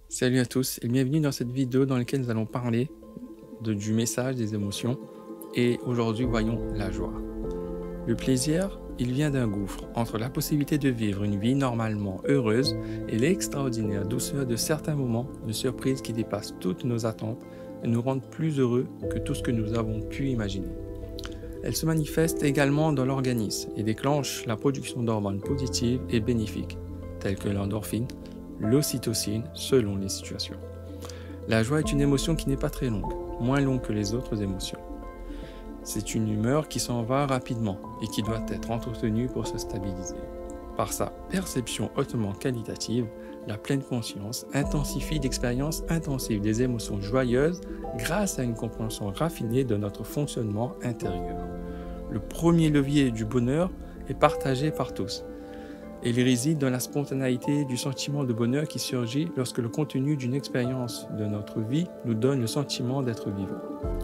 Salut à tous et bienvenue dans cette vidéo dans laquelle nous allons parler du message des émotions et aujourd'hui voyons la joie. Le plaisir, il vient d'un gouffre entre la possibilité de vivre une vie normalement heureuse et l'extraordinaire douceur de certains moments de surprise qui dépassent toutes nos attentes et nous rendent plus heureux que tout ce que nous avons pu imaginer. Elle se manifeste également dans l'organisme et déclenche la production d'hormones positives et bénéfiques telles que l'endorphine, l'ocytocine selon les situations. La joie est une émotion qui n'est pas très longue, moins longue que les autres émotions. C'est une humeur qui s'en va rapidement et qui doit être entretenue pour se stabiliser. Par sa perception hautement qualitative, la pleine conscience intensifie l'expérience intensive des émotions joyeuses grâce à une compréhension raffinée de notre fonctionnement intérieur. Le premier levier du bonheur est partagé par tous. Il réside dans la spontanéité du sentiment de bonheur qui surgit lorsque le contenu d'une expérience de notre vie nous donne le sentiment d'être vivant.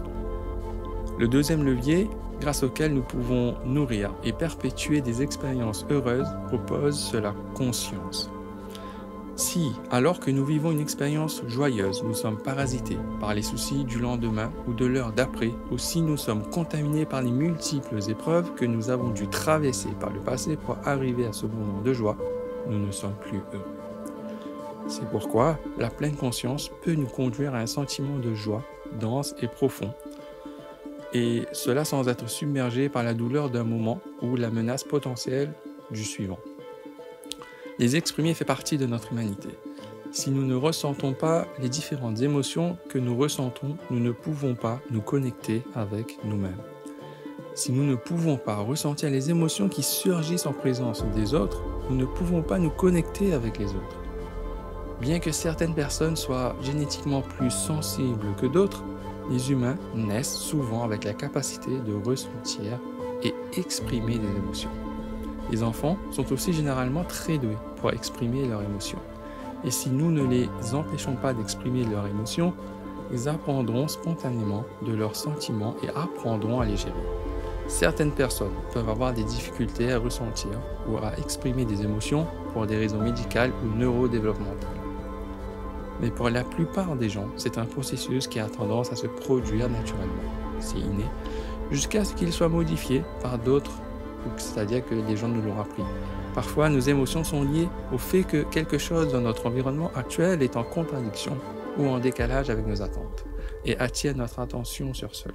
Le deuxième levier, grâce auquel nous pouvons nourrir et perpétuer des expériences heureuses, repose sur la conscience. Si, alors que nous vivons une expérience joyeuse, nous sommes parasités par les soucis du lendemain ou de l'heure d'après, ou si nous sommes contaminés par les multiples épreuves que nous avons dû traverser par le passé pour arriver à ce moment de joie, nous ne sommes plus heureux. C'est pourquoi la pleine conscience peut nous conduire à un sentiment de joie dense et profond, et cela sans être submergé par la douleur d'un moment ou la menace potentielle du suivant. Les exprimer fait partie de notre humanité. Si nous ne ressentons pas les différentes émotions que nous ressentons, nous ne pouvons pas nous connecter avec nous-mêmes. Si nous ne pouvons pas ressentir les émotions qui surgissent en présence des autres, nous ne pouvons pas nous connecter avec les autres. Bien que certaines personnes soient génétiquement plus sensibles que d'autres, les humains naissent souvent avec la capacité de ressentir et exprimer des émotions. Les enfants sont aussi généralement très doués pour exprimer leurs émotions. Et si nous ne les empêchons pas d'exprimer leurs émotions, ils apprendront spontanément de leurs sentiments et apprendront à les gérer. Certaines personnes peuvent avoir des difficultés à ressentir ou à exprimer des émotions pour des raisons médicales ou neurodéveloppementales. Mais pour la plupart des gens, c'est un processus qui a tendance à se produire naturellement, c'est inné, jusqu'à ce qu'il soit modifié par d'autres, c'est-à-dire que les gens nous l'ont appris. Parfois, nos émotions sont liées au fait que quelque chose dans notre environnement actuel est en contradiction ou en décalage avec nos attentes et attire notre attention sur cela.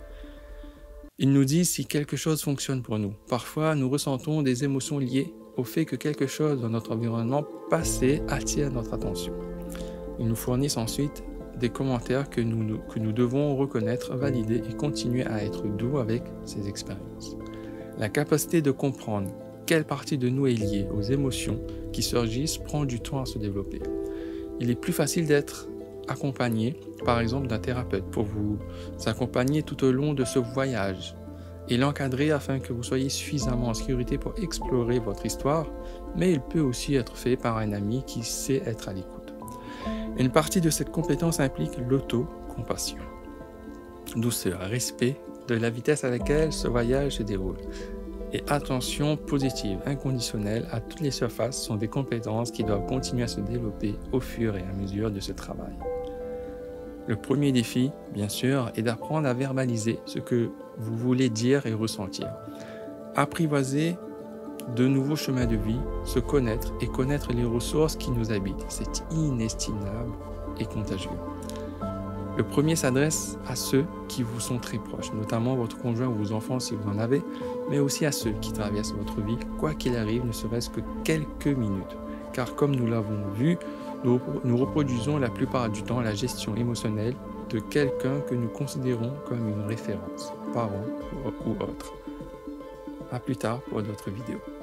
Ils nous disent si quelque chose fonctionne pour nous. Parfois, nous ressentons des émotions liées au fait que quelque chose dans notre environnement passé attire notre attention. Ils nous fournissent ensuite des commentaires que nous devons reconnaître, valider et continuer à être doux avec ces expériences. La capacité de comprendre quelle partie de nous est liée aux émotions qui surgissent prend du temps à se développer. Il est plus facile d'être accompagné, par exemple, d'un thérapeute pour vous accompagner tout au long de ce voyage et l'encadrer afin que vous soyez suffisamment en sécurité pour explorer votre histoire, mais il peut aussi être fait par un ami qui sait être à l'écoute. Une partie de cette compétence implique l'auto-compassion. Douceur, respect de la vitesse à laquelle ce voyage se déroule et attention positive, inconditionnelle à toutes les surfaces sont des compétences qui doivent continuer à se développer au fur et à mesure de ce travail. Le premier défi, bien sûr, est d'apprendre à verbaliser ce que vous voulez dire et ressentir. Apprivoiser de nouveaux chemins de vie, se connaître et connaître les ressources qui nous habitent. C'est inestimable et contagieux. Le premier s'adresse à ceux qui vous sont très proches, notamment votre conjoint ou vos enfants si vous en avez, mais aussi à ceux qui traversent votre vie, quoi qu'il arrive, ne serait-ce que quelques minutes. Car comme nous l'avons vu, nous reproduisons la plupart du temps la gestion émotionnelle de quelqu'un que nous considérons comme une référence, parent ou autre. À plus tard pour d'autres vidéos.